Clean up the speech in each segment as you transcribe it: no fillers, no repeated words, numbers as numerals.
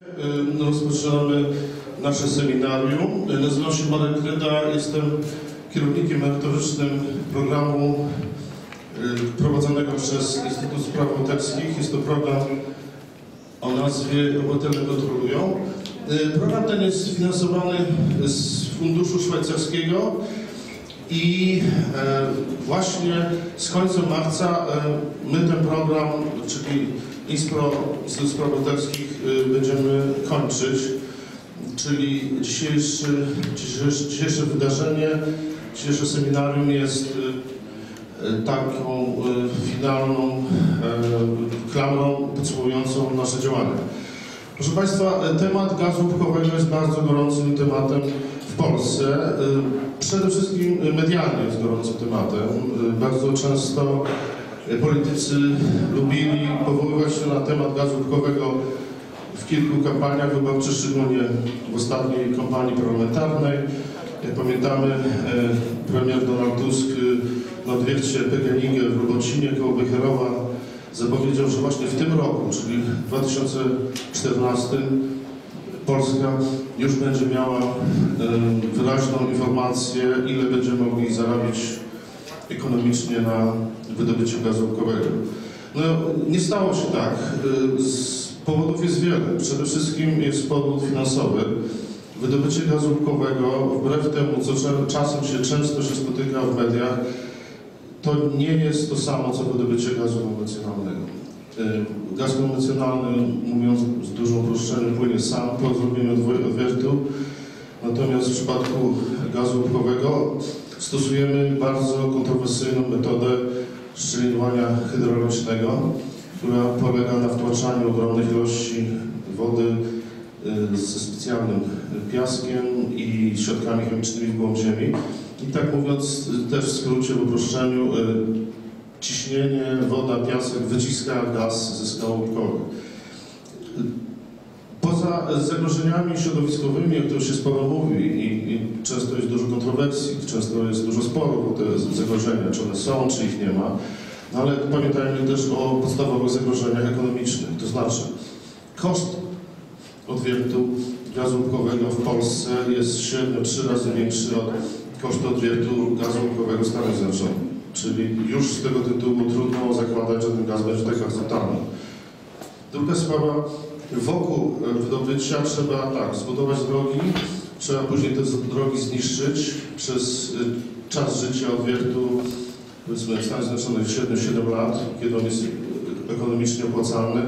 Rozpoczynamy nasze seminarium. Nazywam się Marek Kryda, jestem kierownikiem merytorycznym programu prowadzonego przez Instytut Spraw Obywatelskich. Jest to program o nazwie Obywatele kontrolują. Program ten jest finansowany z funduszu szwajcarskiego i właśnie z końcem marca my ten program, czyli Instytut Spraw Obywatelskich, będziemy kończyć. Czyli dzisiejsze wydarzenie, dzisiejsze seminarium jest taką finalną klamrą podsumowującą nasze działania. Proszę Państwa, temat gazu łupkowego jest bardzo gorącym tematem w Polsce. Przede wszystkim medialnie jest gorącym tematem. Bardzo często politycy lubili powoływać się na temat gazu łupkowego w kilku kampaniach wyborczych, szczególnie w ostatniej kampanii parlamentarnej. Jak pamiętamy, premier Donald Tusk na odwiercie PGNiG w Robocinie koło Becherowa zapowiedział, że właśnie w tym roku, czyli w 2014, Polska już będzie miała wyraźną informację, ile będziemy mogli zarabiać ekonomicznie na wydobyciu gazu łupkowego. No, nie stało się tak. Powodów jest wiele. Przede wszystkim jest powód finansowy. Wydobycie gazu łupkowego, wbrew temu, co czasem często się spotyka w mediach, to nie jest to samo, co wydobycie gazu konwencjonalnego. Gaz konwencjonalny, mówiąc z dużym uproszczeniem, płynie sam po zrobieniu odwiertu, natomiast w przypadku gazu łupkowego stosujemy bardzo kontrowersyjną metodę szczelinowania hydraulicznego, która polega na wtłaczaniu ogromnych ilości wody ze specjalnym piaskiem i środkami chemicznymi w głąb ziemi. I tak mówiąc, też w skrócie, w uproszczeniu, ciśnienie, woda, piasek wyciska gaz ze skał łupkowych. Poza zagrożeniami środowiskowymi, o których się sporo mówi i często jest dużo kontrowersji, często jest dużo sporów o te zagrożenia, czy one są, czy ich nie ma. No ale pamiętajmy też o podstawowych zagrożeniach ekonomicznych, to znaczy koszt odwiertu gazu łupkowego w Polsce jest średnio 3 razy większy od kosztu odwiertu gazu łupkowego w Stanach Zjednoczonych. Czyli już z tego tytułu trudno zakładać, że ten gaz będzie tak bardzo tanny. Druga sprawa, wokół wydobycia trzeba zbudować drogi, trzeba później te drogi zniszczyć przez czas życia odwiertu, powiedzmy w Stanach Zjednoczonych średnio 7 lat, kiedy on jest ekonomicznie opłacalny.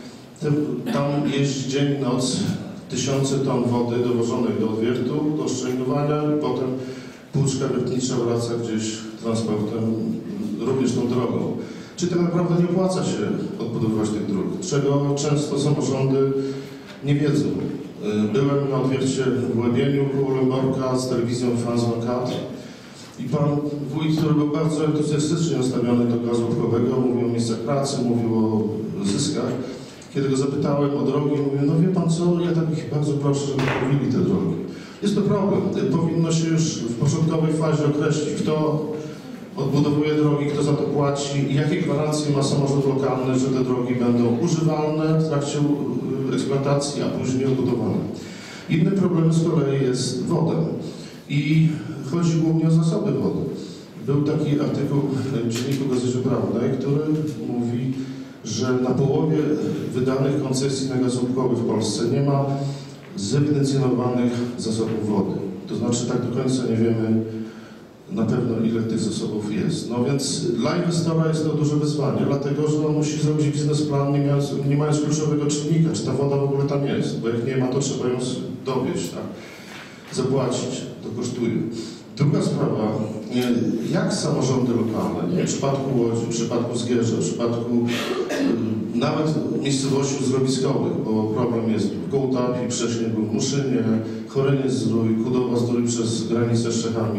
Tam jeździ dzień i noc tysiące ton wody dowożonej do odwiertu, do szczelinowania, i potem płuczka wiertnicza wraca gdzieś transportem, również tą drogą. Czyli tak naprawdę nie opłaca się odbudowywać tych dróg, czego często samorządy nie wiedzą. Byłem na odwiercie w Łebieniu koło Lęborka z telewizją France 24 i pan wójt, który był bardzo entuzjastycznie nastawiony do gazu łupkowego, mówił o miejscach pracy, mówił o zyskach. Kiedy go zapytałem o drogi, mówił, no wie pan co, ja tak ich bardzo proszę, żeby pobili te drogi. Jest to problem. Powinno się już w początkowej fazie określić, kto odbudowuje drogi, kto za to płaci i jakie gwarancje ma samorząd lokalny, że te drogi będą używalne w trakcie eksploatacji, a później odbudowane. Innym problemem z kolei jest woda. I chodzi głównie o zasoby wody. Był taki artykuł w Dzienniku Gazecie Prawnej, który mówi, że na połowie wydanych koncesji na gaz łupkowy w Polsce nie ma zewidencjonowanych zasobów wody. To znaczy tak do końca nie wiemy na pewno, ile tych zasobów jest. No więc dla inwestora jest to duże wyzwanie, dlatego że on musi zrobić biznesplan, nie mając kluczowego czynnika, czy ta woda w ogóle tam jest, bo jak nie ma, to trzeba ją dowieźć, tak? Zapłacić, to kosztuje. Druga sprawa, jak samorządy lokalne, w przypadku Łodzi, w przypadku Zgierza, w przypadku nawet miejscowości uzdrowiskowych, bo problem jest w Kołtapie, Prześniegu, w Muszynie, Choryniec-Zdrój, Kudowa-Zdrój przez granicę z Czechami.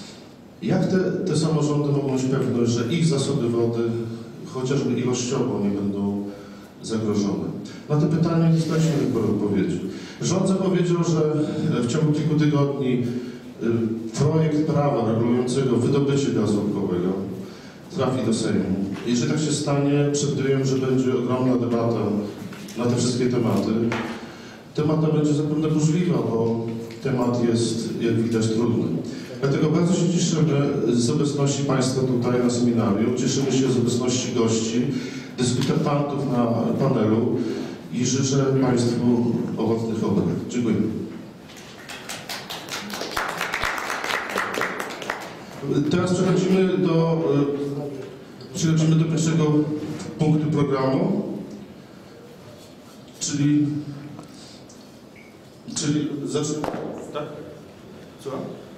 Jak te samorządy mogą mieć pewność, że ich zasoby wody chociażby ilościowo nie będą zagrożone? Na to pytanie dostaliśmy tylko odpowiedzi. Rząd zapowiedział, że w ciągu kilku tygodni projekt prawa regulującego wydobycie gazu łupkowego trafi do Sejmu. Jeżeli tak się stanie, przewidujemy, że będzie ogromna debata na te wszystkie tematy. Temat ten będzie zapewne burzliwy, bo temat jest, jak widać, trudny. Dlatego bardzo się cieszymy z obecności Państwa tutaj na seminarium, cieszymy się z obecności gości, dyskutantów na panelu i życzę Państwu owocnych obrad. Dziękuję. Teraz przechodzimy do pierwszego punktu programu, czyli zaczynamy. Tak? Co?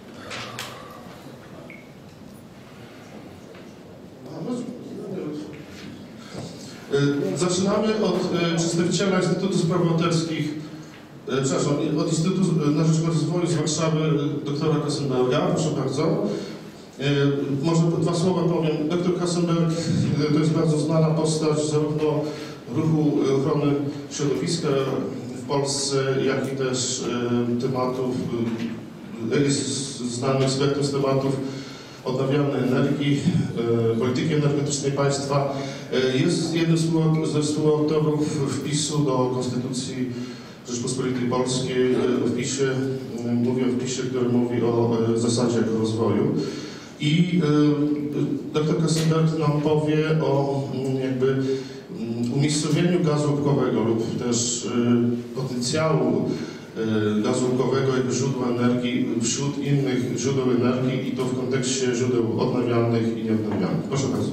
Zaczynamy od przedstawiciela Instytutu Spraw Obywatelskich, przepraszam, od Instytutu na Rzecz Rozwoju z Warszawy, doktora Kassenberga. Proszę bardzo. Może dwa słowa powiem. Doktor Kassenberg to jest bardzo znana postać zarówno ruchu ochrony środowiska w Polsce, jak i też tematów, jest znanym ekspertem z tematów odnawialnej energii, polityki energetycznej państwa. Jest jednym ze współautorów wpisu do Konstytucji Rzeczpospolitej Polskiej. Mówię o wpisie, który mówi o zasadzie rozwoju. I dr Kassenberg nam powie o jakby umiejscowieniu gazu łupkowego lub też potencjału gazu łupkowego jako źródła energii wśród innych źródeł energii i to w kontekście źródeł odnawialnych i nieodnawialnych. Proszę bardzo.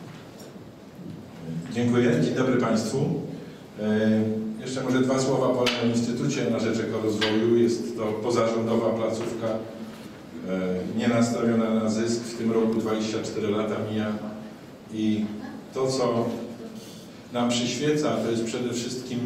Dziękuję. Dzień dobry Państwu. Jeszcze może dwa słowa powiem o Instytucie na Rzecz Ekorozwoju. Jest to pozarządowa placówka, nie nastawiona na zysk. W tym roku 24 lata mija i to, co nam przyświeca, to jest przede wszystkim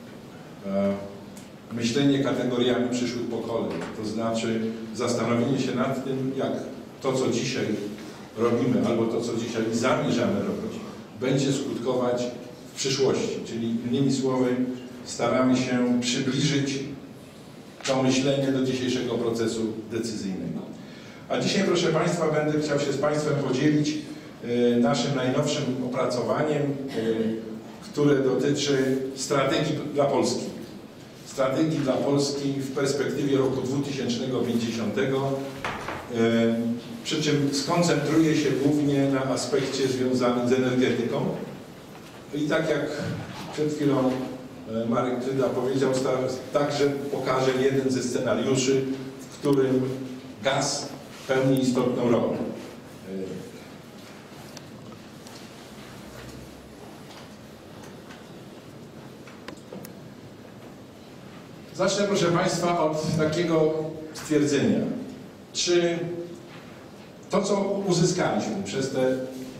myślenie kategoriami przyszłych pokoleń. To znaczy zastanowienie się nad tym, jak to, co dzisiaj robimy, albo to, co dzisiaj zamierzamy robić, będzie skutkować w przyszłości. Czyli innymi słowy, staramy się przybliżyć to myślenie do dzisiejszego procesu decyzyjnego. A dzisiaj, proszę Państwa, będę chciał się z Państwem podzielić naszym najnowszym opracowaniem, które dotyczy strategii dla Polski. Strategii dla Polski w perspektywie roku 2050, przy czym skoncentruje się głównie na aspekcie związanym z energetyką. I tak jak przed chwilą Marek Tryda powiedział, także pokaże jeden ze scenariuszy, w którym gaz pełni istotną rolę. Zacznę, proszę Państwa, od takiego stwierdzenia. Czy to, co uzyskaliśmy przez te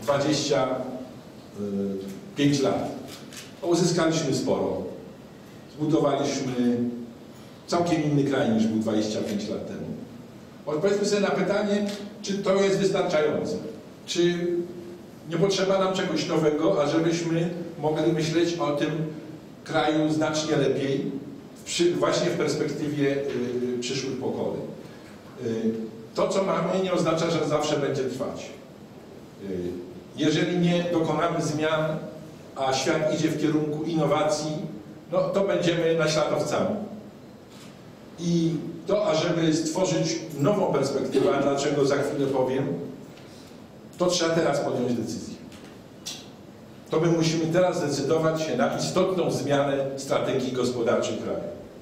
25 lat, uzyskaliśmy sporo. Zbudowaliśmy całkiem inny kraj niż był 25 lat temu. Odpowiedzmy sobie na pytanie, czy to jest wystarczające. Czy nie potrzeba nam czegoś nowego, ażebyśmy mogli myśleć o tym kraju znacznie lepiej, właśnie w perspektywie przyszłych pokoleń. To, co mamy, nie oznacza, że zawsze będzie trwać. Jeżeli nie dokonamy zmian, a świat idzie w kierunku innowacji, no to będziemy naśladowcami. I to, ażeby stworzyć nową perspektywę, a dlaczego za chwilę powiem, to trzeba teraz podjąć decyzję. To my musimy teraz zdecydować się na istotną zmianę strategii gospodarczej kraju.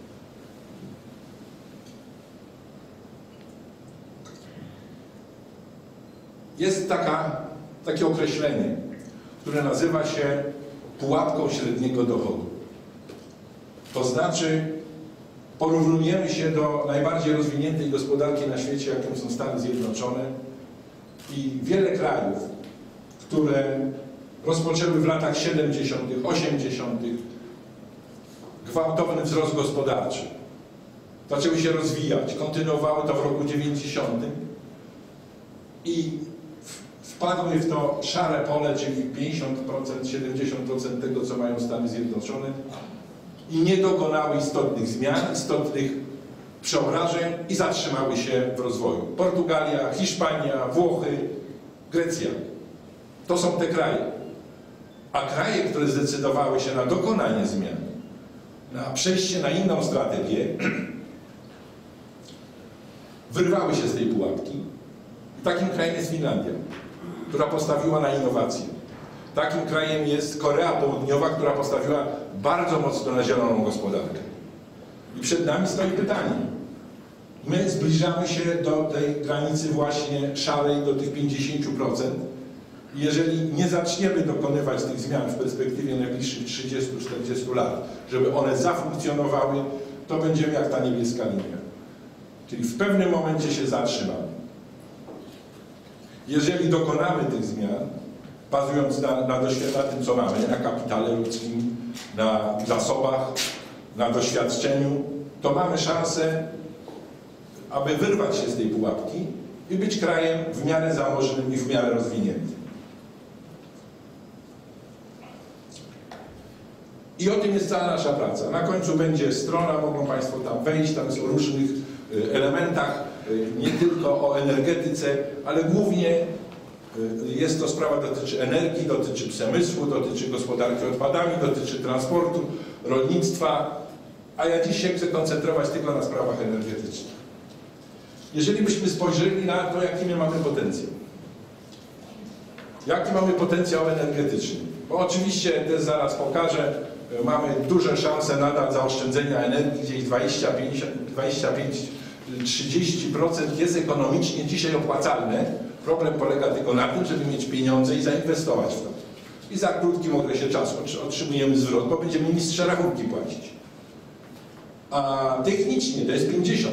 Jest takie określenie, które nazywa się pułapką średniego dochodu. To znaczy porównujemy się do najbardziej rozwiniętej gospodarki na świecie, jaką są Stany Zjednoczone, i wiele krajów, które rozpoczęły w latach 70., 80. gwałtowny wzrost gospodarczy. Zaczęły się rozwijać, kontynuowały to w roku 90. i wpadły w to szare pole, czyli 50%, 70% tego, co mają Stany Zjednoczone, i nie dokonały istotnych zmian, istotnych przeobrażeń i zatrzymały się w rozwoju. Portugalia, Hiszpania, Włochy, Grecja. To są te kraje. A kraje, które zdecydowały się na dokonanie zmian, na przejście na inną strategię, wyrwały się z tej pułapki. I takim krajem jest Finlandia, która postawiła na innowacje. Takim krajem jest Korea Południowa, która postawiła bardzo mocno na zieloną gospodarkę. I przed nami stoi pytanie. My zbliżamy się do tej granicy właśnie szarej, do tych 50%. I jeżeli nie zaczniemy dokonywać tych zmian w perspektywie najbliższych 30-40 lat, żeby one zafunkcjonowały, to będziemy jak ta niebieska linia. Czyli w pewnym momencie się zatrzymamy. Jeżeli dokonamy tych zmian, bazując na tym, co mamy, na kapitale ludzkim, na zasobach, na doświadczeniu, to mamy szansę, aby wyrwać się z tej pułapki i być krajem w miarę zamożnym i w miarę rozwiniętym. I o tym jest cała nasza praca. Na końcu będzie strona, mogą Państwo tam wejść, tam jest o różnych elementach, nie tylko o energetyce, ale głównie jest to sprawa, dotyczy energii, dotyczy przemysłu, dotyczy gospodarki odpadami, dotyczy transportu, rolnictwa, a ja dziś się chcę koncentrować tylko na sprawach energetycznych. Jeżeli byśmy spojrzeli na to, jaki my mamy potencjał. Jaki mamy potencjał energetyczny? Bo oczywiście, też zaraz pokażę, mamy duże szanse nadal zaoszczędzenia energii, gdzieś 25-30% jest ekonomicznie dzisiaj opłacalne. Problem polega tylko na tym, żeby mieć pieniądze i zainwestować w to. I za krótkim okresie czasu otrzymujemy zwrot, bo będziemy mistrze rachunki płacić. A technicznie to jest 50%.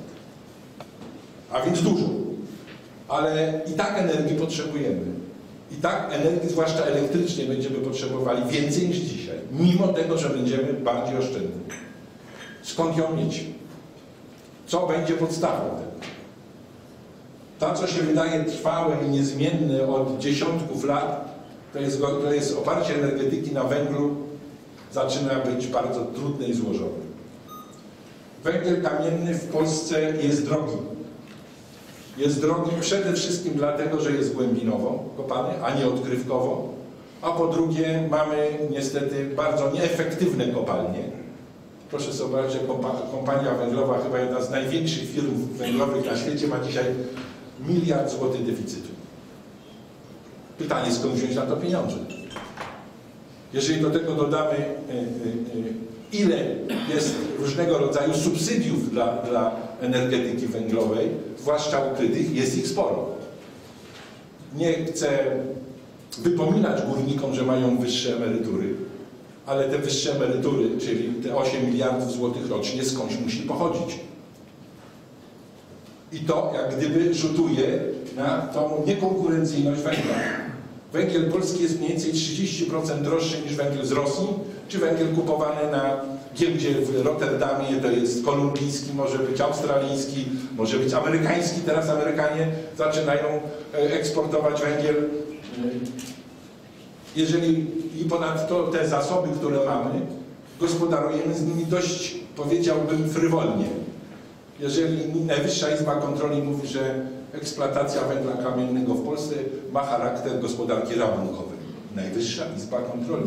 A więc dużo. Ale i tak energii potrzebujemy. I tak energii, zwłaszcza elektrycznej, będziemy potrzebowali więcej niż dzisiaj. Mimo tego, że będziemy bardziej oszczędni. Skąd ją mieć? Co będzie podstawą tego? To, co się wydaje trwałe i niezmienne od dziesiątków lat, to jest oparcie energetyki na węglu, zaczyna być bardzo trudne i złożone. Węgiel kamienny w Polsce jest drogi. Jest drogi przede wszystkim dlatego, że jest głębinowo kopany, a nie odkrywkowo. A po drugie mamy niestety bardzo nieefektywne kopalnie. Proszę sobie zobaczyć, że kompania węglowa, chyba jedna z największych firm węglowych na świecie, ma dzisiaj 1 miliard złotych deficytu. Pytanie, skąd wziąć na to pieniądze? Jeżeli do tego dodamy, ile jest różnego rodzaju subsydiów dla energetyki węglowej, zwłaszcza ukrytych, jest ich sporo. Nie chcę wypominać górnikom, że mają wyższe emerytury, ale te wyższe emerytury, czyli te 8 miliardów złotych rocznie, skądś musi pochodzić. I to jak gdyby rzutuje na tą niekonkurencyjność węgla. Węgiel polski jest mniej więcej 30% droższy niż węgiel z Rosji, czy węgiel kupowany na giełdzie w Rotterdamie, to jest kolumbijski, może być australijski, może być amerykański. Teraz Amerykanie zaczynają eksportować węgiel. Jeżeli i ponadto te zasoby, które mamy, gospodarujemy z nimi dość, powiedziałbym, frywolnie. Jeżeli Najwyższa Izba Kontroli mówi, że eksploatacja węgla kamiennego w Polsce ma charakter gospodarki rabunkowej. Najwyższa Izba Kontroli.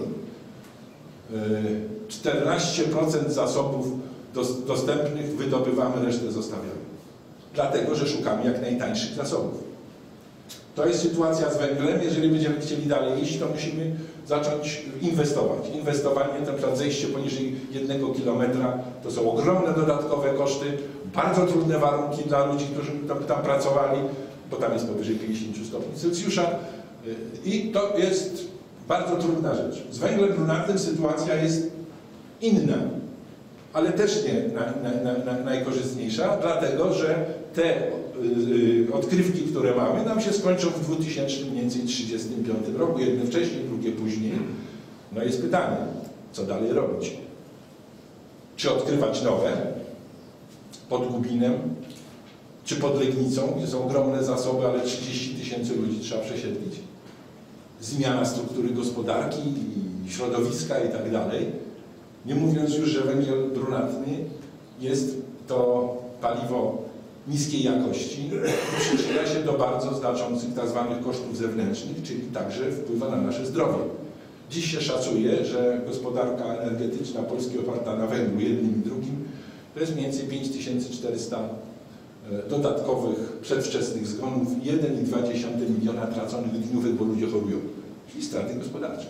14% zasobów dostępnych wydobywamy, resztę zostawiamy. Dlatego, że szukamy jak najtańszych zasobów. To jest sytuacja z węglem. Jeżeli będziemy chcieli dalej iść, to musimy zacząć inwestować. Inwestowanie, na przykład zejście poniżej 1 kilometra, to są ogromne dodatkowe koszty, bardzo trudne warunki dla ludzi, którzy tam pracowali, bo tam jest powyżej 50 stopni Celsjusza i to jest bardzo trudna rzecz. Z węglem brunatnym sytuacja jest inna, ale też nie najkorzystniejsza, dlatego że te odkrywki, które mamy, nam się skończą w 2035 roku, jedne wcześniej, drugie później. No jest pytanie, co dalej robić? Czy odkrywać nowe pod Gubinem, czy pod Legnicą, gdzie są ogromne zasoby, ale 30 000 ludzi trzeba przesiedlić? Zmiana struktury gospodarki, środowiska i tak dalej. Nie mówiąc już, że węgiel brunatny jest to paliwo niskiej jakości i przyczynia się do bardzo znaczących tzw. kosztów zewnętrznych, czyli także wpływa na nasze zdrowie. Dziś się szacuje, że gospodarka energetyczna Polski oparta na węglu jednym i drugim to jest mniej więcej 5400 dodatkowych przedwczesnych zgonów, 1,2 miliona traconych dniówek, bo ludzie chorują, czyli straty gospodarcze.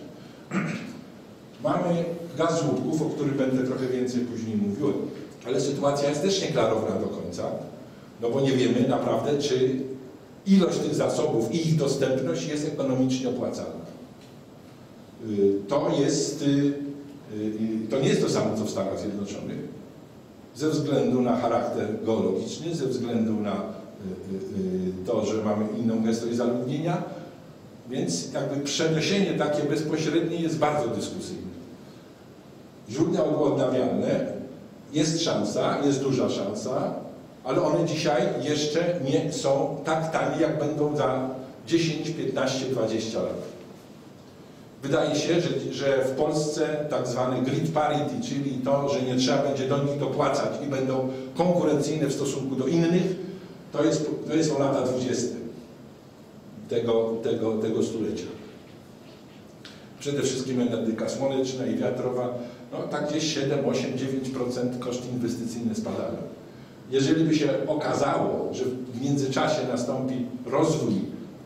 Mamy gaz żłobków, o którym będę trochę więcej później mówił, ale sytuacja jest też nieklarowna do końca, no bo nie wiemy naprawdę, czy ilość tych zasobów i ich dostępność jest ekonomicznie opłacalna. To nie jest to samo, co w Stanach Zjednoczonych, ze względu na charakter geologiczny, ze względu na to, że mamy inną gęstość zaludnienia, więc jakby przeniesienie takie bezpośrednie jest bardzo dyskusyjne. Źródła odnawialne, jest szansa, jest duża szansa, ale one dzisiaj jeszcze nie są tak tanie, jak będą za 10, 15, 20 lat. Wydaje się, że w Polsce tak zwany grid parity, czyli to, że nie trzeba będzie do nich dopłacać i będą konkurencyjne w stosunku do innych, to są lata 20 tego stulecia. Przede wszystkim energetyka słoneczna i wiatrowa, no tak gdzieś 7, 8, 9% koszty inwestycyjne spadają. Jeżeli by się okazało, że w międzyczasie nastąpi rozwój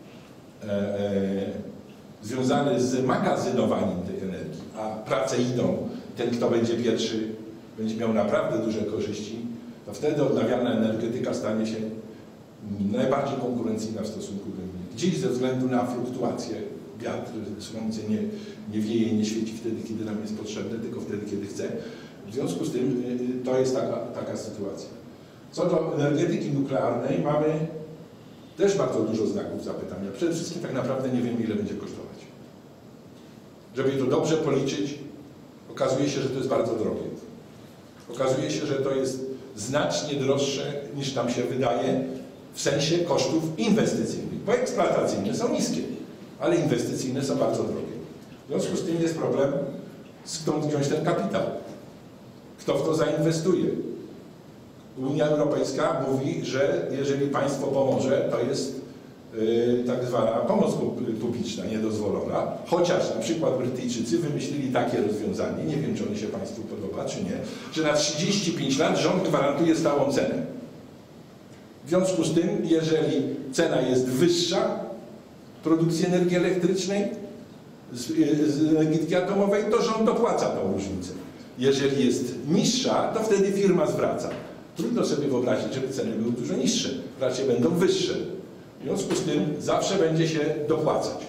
związany z magazynowaniem tej energii, a prace idą, ten kto będzie pierwszy będzie miał naprawdę duże korzyści, to wtedy odnawialna energetyka stanie się najbardziej konkurencyjna w stosunku do innych. Dziś ze względu na fluktuacje, wiatr, słońce nie wieje, nie świeci wtedy, kiedy nam jest potrzebne, tylko wtedy, kiedy chce. W związku z tym to jest taka sytuacja. Co do energetyki nuklearnej mamy też bardzo dużo znaków zapytania. Przede wszystkim tak naprawdę nie wiemy, ile będzie kosztować. Żeby to dobrze policzyć, okazuje się, że to jest bardzo drogie. Okazuje się, że to jest znacznie droższe, niż nam się wydaje, w sensie kosztów inwestycyjnych, bo eksploatacyjne są niskie, ale inwestycyjne są bardzo drogie. W związku z tym jest problem, skąd wziąć ten kapitał. Kto w to zainwestuje? Unia Europejska mówi, że jeżeli państwo pomoże, to jest tak zwana pomoc publiczna niedozwolona, chociaż na przykład Brytyjczycy wymyślili takie rozwiązanie, nie wiem, czy ono się państwu podoba, czy nie, że na 35 lat rząd gwarantuje stałą cenę. W związku z tym, jeżeli cena jest wyższa produkcji energii elektrycznej z energetyki atomowej, to rząd dopłaca tą różnicę. Jeżeli jest niższa, to wtedy firma zwraca. Trudno sobie wyobrazić, żeby ceny były dużo niższe, raczej będą wyższe. W związku z tym zawsze będzie się dopłacać.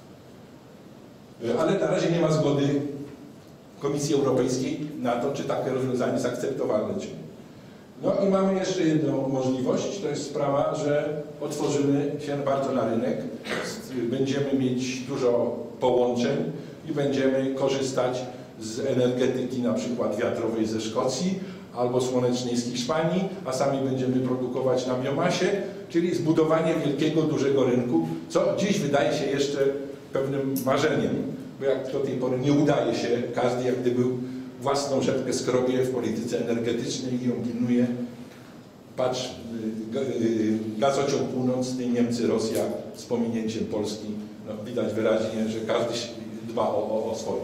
Ale na razie nie ma zgody Komisji Europejskiej na to, czy takie rozwiązanie jest akceptowalne, czy nie. No i mamy jeszcze jedną możliwość, to jest sprawa, że otworzymy się bardzo na rynek, będziemy mieć dużo połączeń i będziemy korzystać z energetyki na przykład wiatrowej ze Szkocji albo słonecznej z Hiszpanii, a sami będziemy produkować na biomasie, czyli zbudowanie wielkiego, dużego rynku, co dziś wydaje się jeszcze pewnym marzeniem, bo jak do tej pory nie udaje się, każdy jak gdyby własną rzepkę skrobie w polityce energetycznej i ją pilnuje. Patrz, gazociąg północny, Niemcy, Rosja z pominięciem Polski, no, widać wyraźnie, że każdy dba o swoje.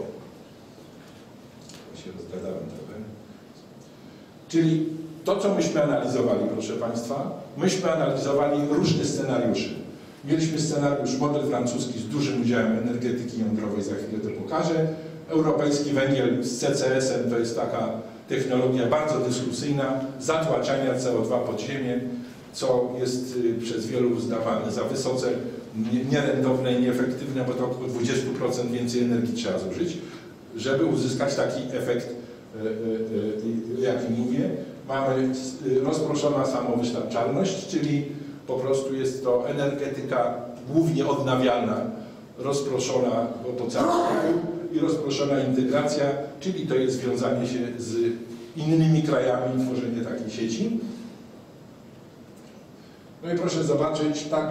Się rozgadałem trochę. Czyli to, co myśmy analizowali, proszę Państwa, myśmy analizowali różne scenariusze. Mieliśmy scenariusz model francuski z dużym udziałem energetyki jądrowej, za chwilę to pokażę. Europejski węgiel z CCS-em to jest taka technologia bardzo dyskusyjna, zatłaczania CO2 pod ziemię, co jest przez wielu uznawane za wysoce nierentowne i nieefektywne, bo to około 20% więcej energii trzeba zużyć, żeby uzyskać taki efekt, jaki mówię. Mamy rozproszona samowystarczalność, czyli po prostu jest to energetyka głównie odnawialna, rozproszona po całym kraju i rozproszona integracja, czyli to jest związanie się z innymi krajami, tworzenie takiej sieci. No i proszę zobaczyć, tak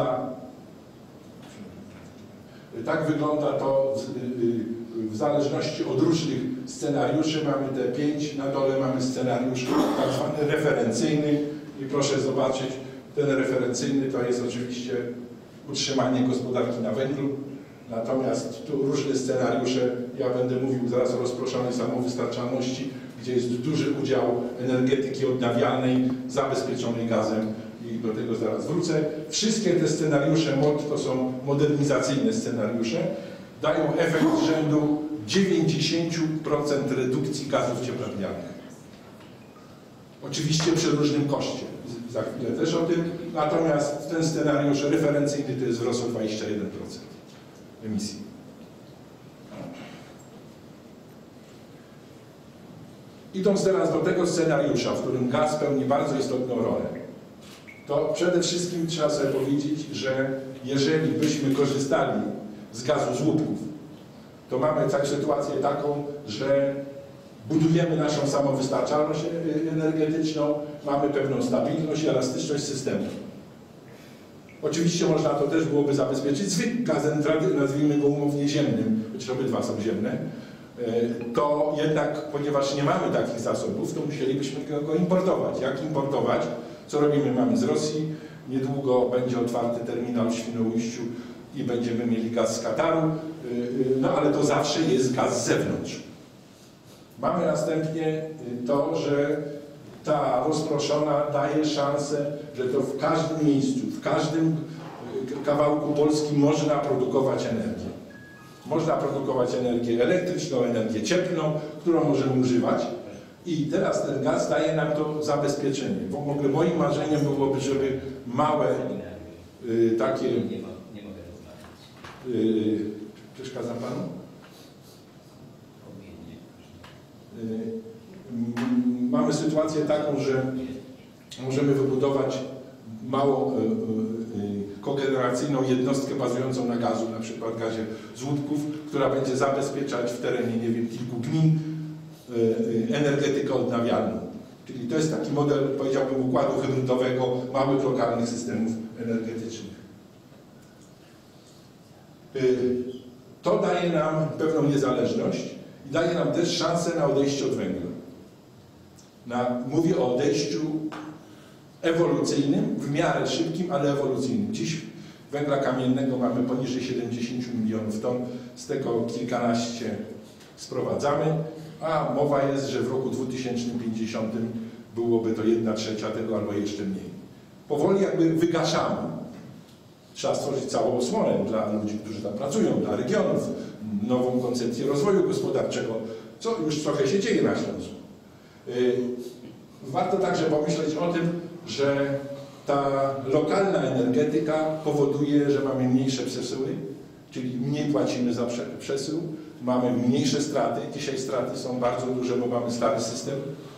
wygląda to w zależności od różnych scenariuszy. Mamy te 5, na dole mamy scenariusz tak zwany referencyjny i proszę zobaczyć, ten referencyjny to jest oczywiście utrzymanie gospodarki na węglu, Natomiast tu różne scenariusze, ja będę mówił zaraz o rozproszonej samowystarczalności, gdzie jest duży udział energetyki odnawialnej zabezpieczonej gazem i do tego zaraz wrócę. Wszystkie te scenariusze MOD to są modernizacyjne scenariusze, dają efekt rzędu 90% redukcji gazów cieplarnianych. Oczywiście przy różnym koszcie, za chwilę też o tym, natomiast ten scenariusz referencyjny to jest wzrost o 21% emisji. Idąc teraz do tego scenariusza, w którym gaz pełni bardzo istotną rolę, to przede wszystkim trzeba sobie powiedzieć, że jeżeli byśmy korzystali z gazu z łupków, to mamy sytuację taką, że budujemy naszą samowystarczalność energetyczną, mamy pewną stabilność i elastyczność systemu. Oczywiście można to też byłoby zabezpieczyć zwykłym gazem, nazwijmy go umownie ziemnym, choć obydwa są ziemne, to jednak, ponieważ nie mamy takich zasobów, to musielibyśmy go importować. Jak importować? Co robimy? Mamy z Rosji, niedługo będzie otwarty terminal w Świnoujściu i będziemy mieli gaz z Kataru, no ale to zawsze jest gaz z zewnątrz. Mamy następnie to, że ta rozproszona daje szansę, że to w każdym miejscu, w każdym kawałku Polski można produkować energię. Można produkować energię elektryczną, energię cieplną, którą możemy używać. I teraz ten gaz daje nam to zabezpieczenie. W ogóle moim marzeniem byłoby, żeby małe takie... Nie mogę rozmawiać. Przeszkadzam panu? Mamy sytuację taką, że możemy wybudować mało kogeneracyjną jednostkę bazującą na gazu, na przykład gazie z łupków, która będzie zabezpieczać w terenie, nie wiem, kilku gmin energetykę odnawialną. Czyli to jest taki model, powiedziałbym, układu hybrydowego małych lokalnych systemów energetycznych. To daje nam pewną niezależność i daje nam też szansę na odejście od węgla. Mówię o odejściu ewolucyjnym, w miarę szybkim, ale ewolucyjnym. Dziś węgla kamiennego mamy poniżej 70 milionów ton, z tego kilkanaście sprowadzamy, a mowa jest, że w roku 2050 byłoby to 1/3 tego albo jeszcze mniej. Powoli jakby wygaszamy. Trzeba stworzyć całą osłonę dla ludzi, którzy tam pracują, dla regionów, nową koncepcję rozwoju gospodarczego, co już trochę się dzieje na Śląsku. Warto także pomyśleć o tym, że ta lokalna energetyka powoduje, że mamy mniejsze przesyły, czyli mniej płacimy za przesył, mamy mniejsze straty. Dzisiaj straty są bardzo duże, bo mamy stary system.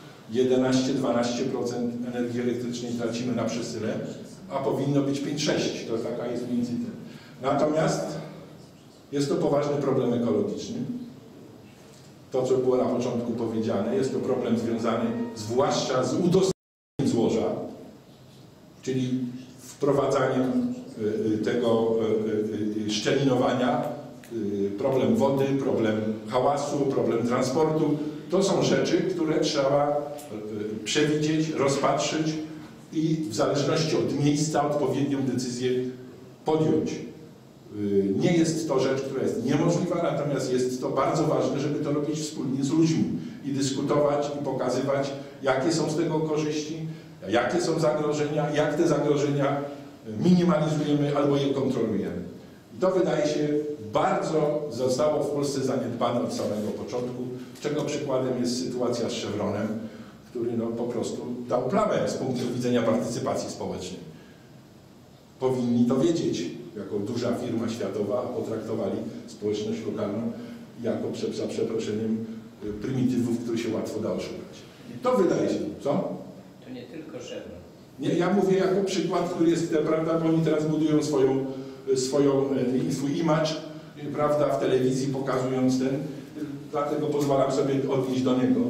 11-12% energii elektrycznej tracimy na przesyle, a powinno być 5-6%. To taka jest mniej więcej ten. Natomiast jest to poważny problem ekologiczny. To, co było na początku powiedziane, jest to problem związany zwłaszcza z udostępnieniem złoża, czyli wprowadzaniem tego szczelinowania, problem wody, problem hałasu, problem transportu. To są rzeczy, które trzeba przewidzieć, rozpatrzyć i w zależności od miejsca odpowiednią decyzję podjąć. Nie jest to rzecz, która jest niemożliwa, natomiast jest to bardzo ważne, żeby to robić wspólnie z ludźmi i dyskutować i pokazywać, jakie są z tego korzyści, jakie są zagrożenia, jak te zagrożenia minimalizujemy albo je kontrolujemy. I to wydaje się bardzo zostało w Polsce zaniedbane od samego początku, czego przykładem jest sytuacja z Chevronem, który po prostu dał plamę z punktu widzenia partycypacji społecznej. Powinni to wiedzieć, jako duża firma światowa, a potraktowali społeczność lokalną jako, za przeproszeniem, prymitywów, których się łatwo da oszukać. I to wydaje się, co? To nie tylko Chevron. Nie, ja mówię jako przykład, który jest, prawda, bo oni teraz budują swój image, prawda, w telewizji, pokazując ten, dlatego pozwalam sobie odnieść do niego.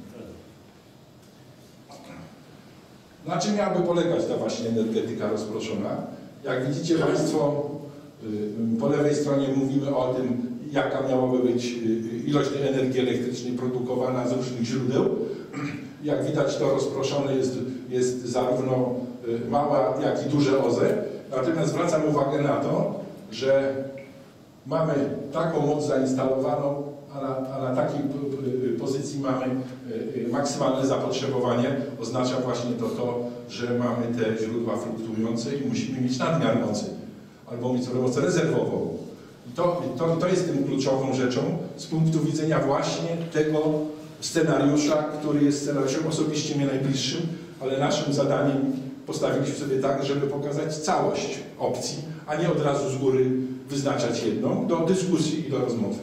Na czym miałaby polegać ta właśnie energetyka rozproszona? Jak widzicie Państwo, po lewej stronie mówimy o tym, jaka miałaby być ilość energii elektrycznej produkowana z różnych źródeł. Jak widać, to rozproszone jest zarówno małe, jak i duże OZE. Natomiast zwracam uwagę na to, że mamy taką moc zainstalowaną, a na takiej pozycji mamy maksymalne zapotrzebowanie. Oznacza właśnie to, że mamy te źródła fluktuujące i musimy mieć nadmiar mocy, albo mieć moc rezerwową. To jest tym kluczową rzeczą z punktu widzenia właśnie tego scenariusza, który jest scenariuszem osobiście mnie najbliższym, ale naszym zadaniem postawiliśmy sobie tak, żeby pokazać całość opcji, a nie od razu z góry wyznaczać jedną, do dyskusji i do rozmowy.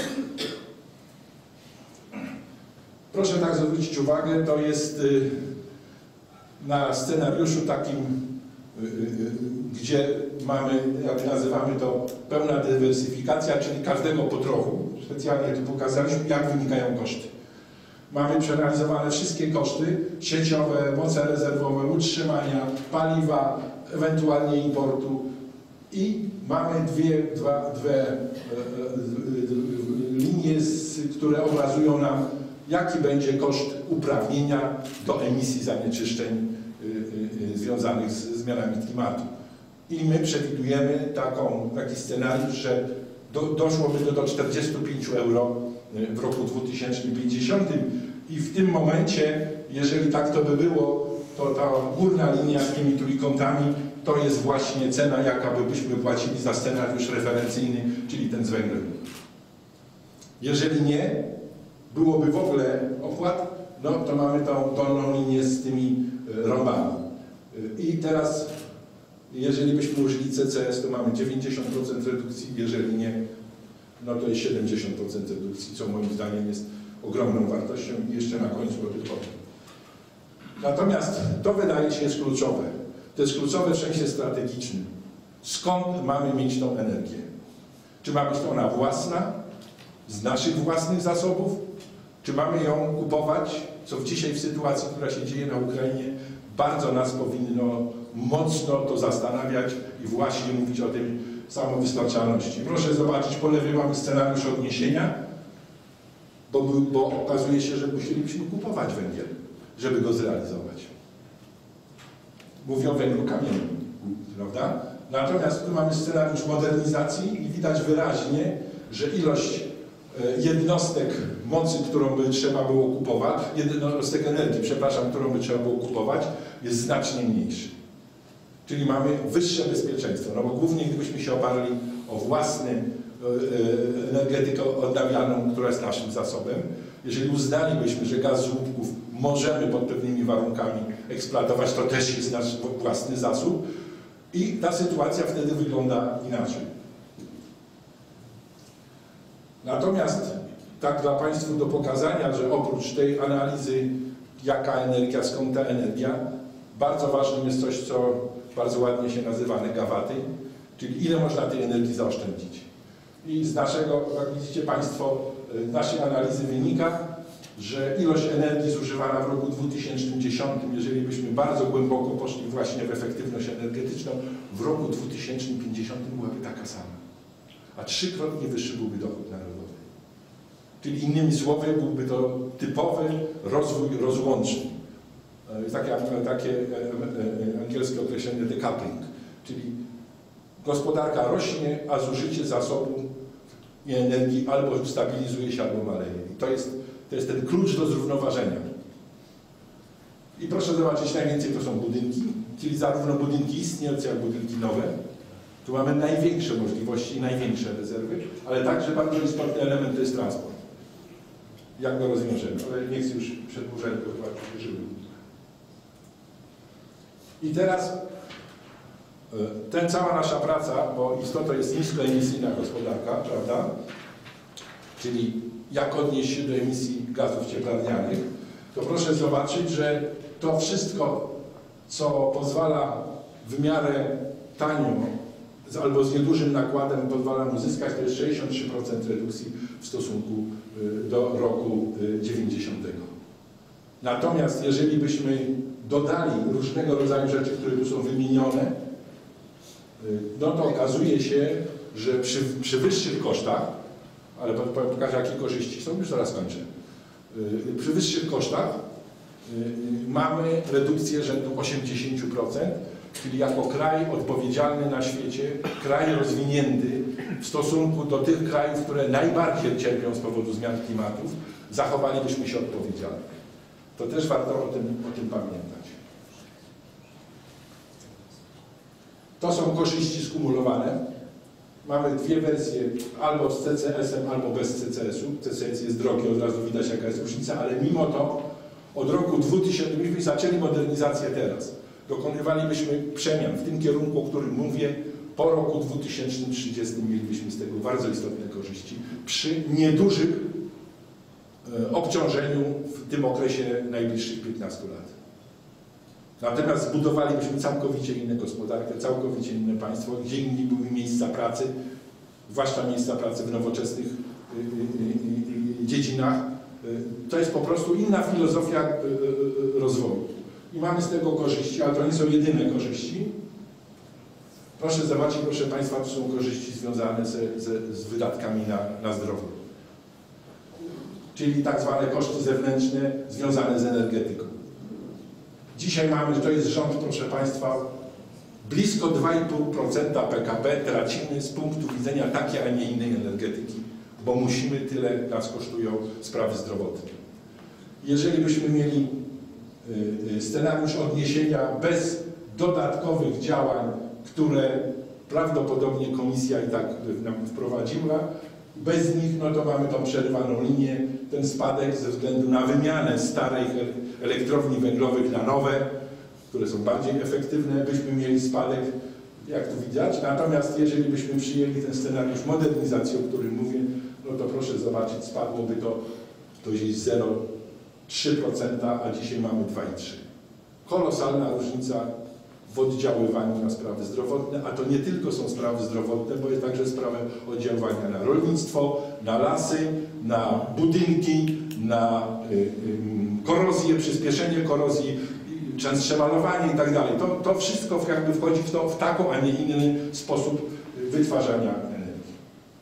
Proszę tak zwrócić uwagę, to jest na scenariuszu takim, gdzie mamy, jak nazywamy to, pełna dywersyfikacja, czyli każdego po trochu. Specjalnie tu pokazaliśmy, jak wynikają koszty. Mamy przeanalizowane wszystkie koszty sieciowe, moce rezerwowe, utrzymania, paliwa, ewentualnie importu i mamy dwie linie, które obrazują nam, jaki będzie koszt uprawnienia do emisji zanieczyszczeń związanych z zmianami klimatu. I my przewidujemy taki scenariusz, że doszłoby do 45 euro w roku 2050 i w tym momencie, jeżeli tak to by było, to ta górna linia z tymi trójkątami to jest właśnie cena, jaka byśmy płacili za scenariusz referencyjny, czyli ten z węglem. Jeżeli nie byłoby w ogóle opłat, no to mamy tą dolną linię z tymi rąbami. I teraz, jeżeli byśmy użyli CCS, to mamy 90% redukcji, jeżeli nie, no to jest 70% redukcji, co moim zdaniem jest ogromną wartością i jeszcze na końcu o tym powiem. Natomiast to wydaje się jest kluczowe. To jest kluczowe w sensie strategicznym. Skąd mamy mieć tą energię? Czy ma być ona własna, z naszych własnych zasobów, czy mamy ją kupować, co dzisiaj w sytuacji, która się dzieje na Ukrainie, bardzo nas powinno mocno to zastanawiać i właśnie mówić o tej samowystarczalności. Proszę zobaczyć, po lewej mamy scenariusz odniesienia, bo okazuje się, że musielibyśmy kupować węgiel, żeby go zrealizować. Mówię o węglu kamiennym, prawda? Natomiast tu mamy scenariusz modernizacji i widać wyraźnie, że ilość jednostek mocy, którą by trzeba było kupować, jednostek energii, przepraszam, którą by trzeba było kupować, jest znacznie mniejszy. Czyli mamy wyższe bezpieczeństwo, no bo głównie gdybyśmy się oparli o własną energetykę odnawialną, która jest naszym zasobem, jeżeli uznalibyśmy, że gaz z łupków możemy pod pewnymi warunkami eksploatować, to też jest nasz własny zasób i ta sytuacja wtedy wygląda inaczej. Natomiast tak dla Państwa do pokazania, że oprócz tej analizy, jaka energia, skąd ta energia, bardzo ważnym jest coś, co bardzo ładnie się nazywa negawaty, czyli ile można tej energii zaoszczędzić. I z naszego, jak widzicie Państwo, naszej analizy wynika, że ilość energii zużywana w roku 2010, jeżeli byśmy bardzo głęboko poszli właśnie w efektywność energetyczną, w roku 2050 byłaby taka sama. A 3-krotnie wyższy byłby dochód narodowy. Czyli innymi słowy byłby to typowy rozwój rozłączny. Takie angielskie określenie decoupling. Czyli gospodarka rośnie, a zużycie zasobu i energii albo stabilizuje się, albo maleje. I to jest ten klucz do zrównoważenia. I proszę zobaczyć, najwięcej to są budynki, czyli zarówno budynki istniejące, jak budynki nowe. Tu mamy największe możliwości i największe rezerwy, ale także bardzo istotny element to jest transport. Jak go rozwiążemy? Ale nie chcę już przedłużać, bo chyba żyły. I teraz cała nasza praca, bo istotą jest niskoemisyjna gospodarka, prawda? Czyli jak odnieść się do emisji gazów cieplarnianych, to proszę zobaczyć, że to wszystko, co pozwala w miarę tanio albo z niedużym nakładem pozwala nam uzyskać, to jest 63% redukcji w stosunku do roku 90. Natomiast jeżeli byśmy dodali różnego rodzaju rzeczy, które tu są wymienione, no to okazuje się, że przy wyższych kosztach, ale pokażę jakie korzyści są, już zaraz kończę, przy wyższych kosztach mamy redukcję rzędu 80%, czyli jako kraj odpowiedzialny na świecie, kraj rozwinięty w stosunku do tych krajów, które najbardziej cierpią z powodu zmian klimatów, zachowalibyśmy się odpowiedzialnie. To też warto o tym pamiętać. To są korzyści skumulowane. Mamy dwie wersje, albo z CCS-em, albo bez CCS-u. CCS jest drogi, od razu widać jaka jest różnica, ale mimo to od roku 2000, myśmy zaczęli modernizację teraz. Dokonywalibyśmy przemian w tym kierunku, o którym mówię. Po roku 2030 mielibyśmy z tego bardzo istotne korzyści przy niedużych obciążeniu w tym okresie najbliższych 15 lat. Natomiast zbudowalibyśmy całkowicie inną gospodarkę, całkowicie inne państwo, gdzie indziej były miejsca pracy, zwłaszcza miejsca pracy w nowoczesnych dziedzinach. To jest po prostu inna filozofia rozwoju. I mamy z tego korzyści, ale to nie są jedyne korzyści. Proszę zobaczyć, proszę Państwa, to są korzyści związane z wydatkami na zdrowie. Czyli tak zwane koszty zewnętrzne związane z energetyką. Dzisiaj mamy, to jest rząd, proszę Państwa, blisko 2,5% PKB tracimy z punktu widzenia takiej, a nie innej energetyki, bo musimy, tyle nas kosztują sprawy zdrowotne. Jeżeli byśmy mieli scenariusz odniesienia bez dodatkowych działań, które prawdopodobnie komisja i tak nam wprowadziła, bez nich, no to mamy tą przerwaną linię, ten spadek ze względu na wymianę starych elektrowni węglowych na nowe, które są bardziej efektywne, byśmy mieli spadek, jak tu widać. Natomiast jeżeli byśmy przyjęli ten scenariusz modernizacji, o którym mówię, no to proszę zobaczyć, spadłoby to gdzieś 0,3%, a dzisiaj mamy 2,3%. Kolosalna różnica w oddziaływaniu na sprawy zdrowotne, a to nie tylko są sprawy zdrowotne, bo jest także sprawa oddziaływania na rolnictwo, na lasy, na budynki, na korozję, przyspieszenie korozji, częstsze malowanie i tak dalej. To wszystko jakby wchodzi w taką, a nie inny sposób wytwarzania energii.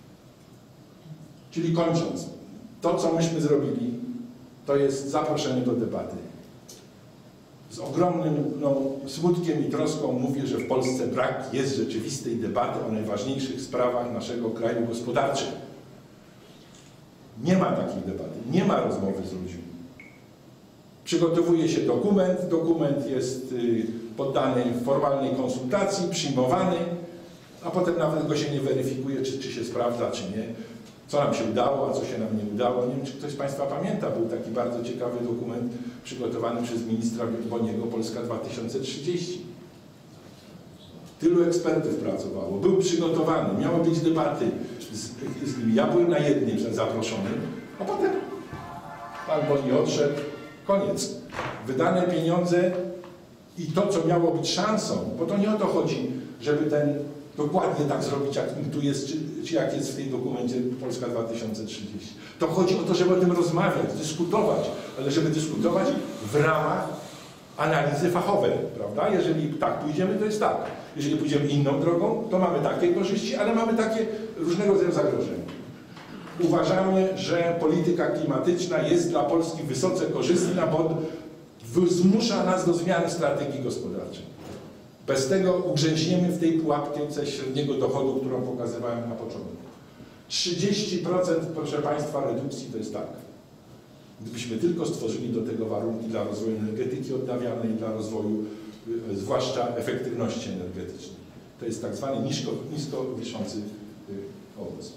Czyli kończąc, to co myśmy zrobili, to jest zaproszenie do debaty. Z ogromnym smutkiem i troską mówię, że w Polsce brak jest rzeczywistej debaty o najważniejszych sprawach naszego kraju gospodarczych. Nie ma takiej debaty, nie ma rozmowy z ludźmi. Przygotowuje się dokument jest poddany formalnej konsultacji, przyjmowany, a potem nawet go się nie weryfikuje, czy się sprawdza, czy nie. Co nam się udało, a co się nam nie udało. Nie wiem, czy ktoś z Państwa pamięta, był taki bardzo ciekawy dokument przygotowany przez ministra Boniego, Polska 2030. Tylu ekspertów pracowało, był przygotowany, miały być debaty z nimi. Ja byłem na jednym zaproszony, a potem pan Boni odszedł, koniec. Wydane pieniądze i to, co miało być szansą, bo to nie o to chodzi, żeby ten dokładnie tak zrobić, jak tu jest, czy jak jest w tej dokumencie Polska 2030. To chodzi o to, żeby o tym rozmawiać, dyskutować, ale żeby dyskutować w ramach analizy fachowej, prawda? Jeżeli tak pójdziemy, to jest tak. Jeżeli pójdziemy inną drogą, to mamy takie korzyści, ale mamy takie różnego rodzaju zagrożenia. Uważamy, że polityka klimatyczna jest dla Polski wysoce korzystna, bo zmusza nas do zmiany strategii gospodarczej. Bez tego ugrzęźniemy w tej pułapce średniego dochodu, którą pokazywałem na początku. 30%, proszę Państwa, redukcji to jest tak. Gdybyśmy tylko stworzyli do tego warunki dla rozwoju energetyki odnawialnej, dla rozwoju, zwłaszcza efektywności energetycznej. To jest tak zwany nisko wiszący owoc.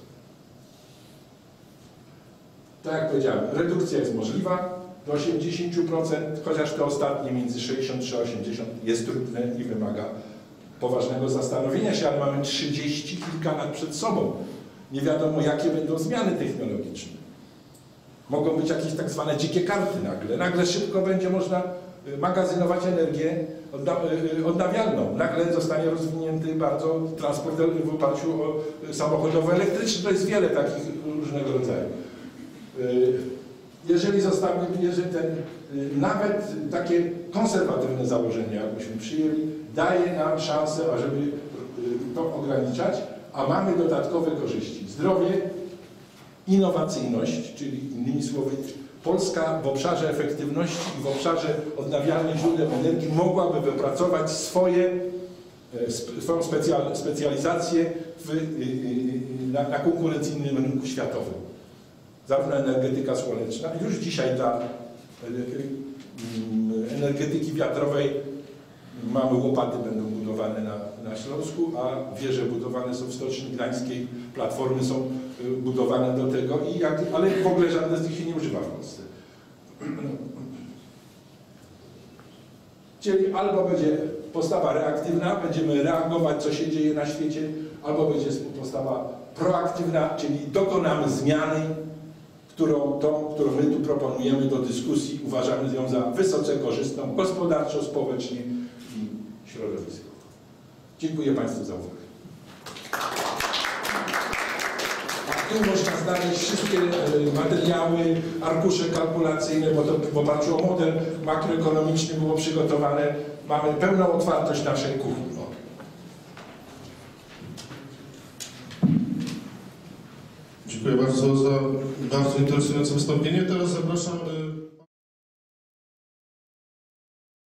Tak jak powiedziałem, redukcja jest możliwa do 80%, chociaż te ostatnie między 63 a 80 jest trudne i wymaga poważnego zastanowienia się, ale mamy 30 kilka lat przed sobą. Nie wiadomo, jakie będą zmiany technologiczne. Mogą być jakieś tak zwane dzikie karty nagle. Nagle szybko będzie można magazynować energię odnawialną. Nagle zostanie rozwinięty bardzo transport w oparciu o samochodowo-elektryczny. To jest wiele takich różnego rodzaju. Jeżeli nawet takie konserwatywne założenia, jakbyśmy przyjęli, daje nam szansę, ażeby to ograniczać, a mamy dodatkowe korzyści. Zdrowie, innowacyjność, czyli innymi słowy, Polska w obszarze efektywności i w obszarze odnawialnych źródeł energii mogłaby wypracować swoje swoją specjalizację na konkurencyjnym rynku światowym. Zarówno energetyka słoneczna, już dzisiaj dla energetyki wiatrowej mamy łopaty, będą budowane na Śląsku, a wieże budowane są w Stoczni Gdańskiej, platformy są budowane do tego, ale w ogóle żadne z nich się nie używa w Polsce. Czyli albo będzie postawa reaktywna, będziemy reagować, co się dzieje na świecie, albo będzie postawa proaktywna, czyli dokonamy zmiany, którą my tu proponujemy do dyskusji, uważamy ją za wysoce korzystną gospodarczo, społecznie i środowiskowo. Dziękuję Państwu za uwagę. Tu można znaleźć wszystkie materiały, arkusze kalkulacyjne, bo to w oparciu o model makroekonomiczny było przygotowane. Mamy pełną otwartość naszej kuchni. Dziękuję bardzo za bardzo interesujące wystąpienie. Teraz zapraszam